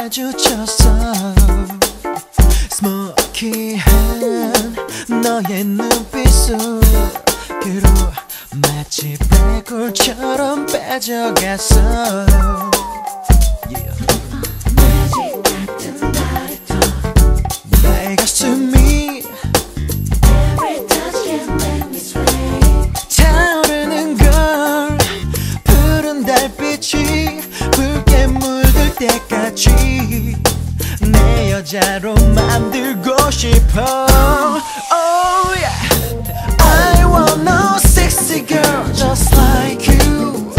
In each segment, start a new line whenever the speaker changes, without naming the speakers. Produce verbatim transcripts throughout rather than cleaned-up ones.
마주쳤어. 스모키한 너의 눈빛 속으로 마치 백골처럼 빠져갔어. yeah. 나의 가슴이 타오르는 걸 푸른 달빛이 붉게 물들 때까지 내 여자로 만들고 싶어. Oh yeah, I want no sexy girl just like you.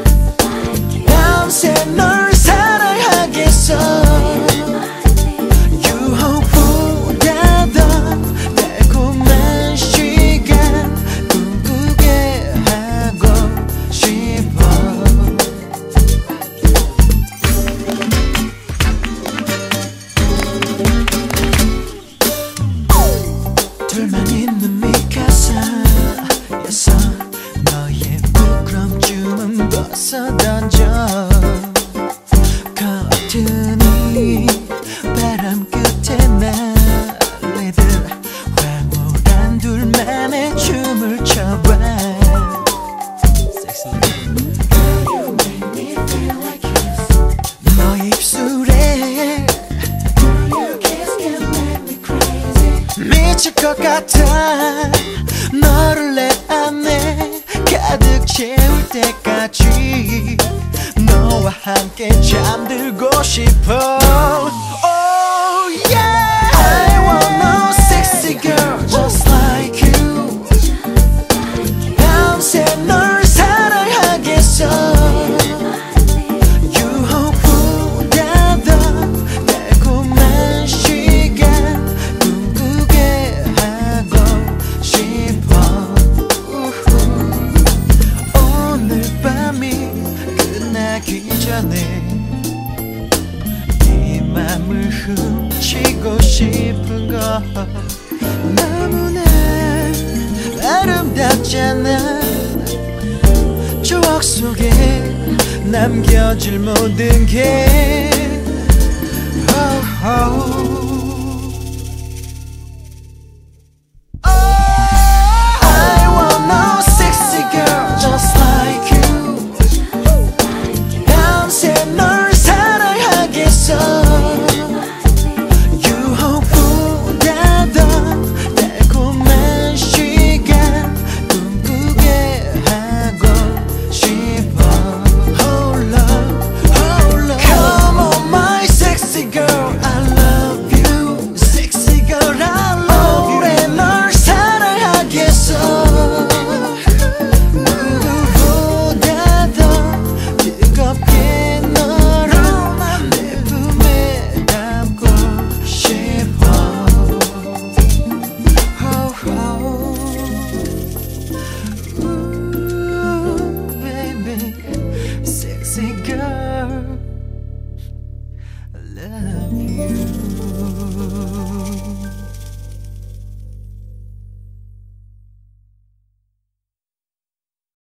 밤새 널 사랑하겠어. 유혹보다 더 달콤한 시간 꿈꾸게 하고 싶어. 둘만 있는 미카사에서 너의 부끄럼쯤은 벗어던져. 커튼이 바람 끝에 날리듯 황홀한 둘만의 춤을 춰봐. 너의 입술에 미칠 것 같아. 너를 내 안에 가득 채울 때까지 너와 함께 잠들고 싶어. Oh yeah, I want no sexy girl just like you. 밤새 널 사랑하겠어. 유혹보다 더 달콤한 시간 꿈꾸게 하고 싶어. 오늘 밤이 끝나기 전에 네 맘을 훔치고 싶은 거 너무나 아름답잖아. 추억 속에 남겨질 모든 게 oh, oh. Sexy girl, I love you.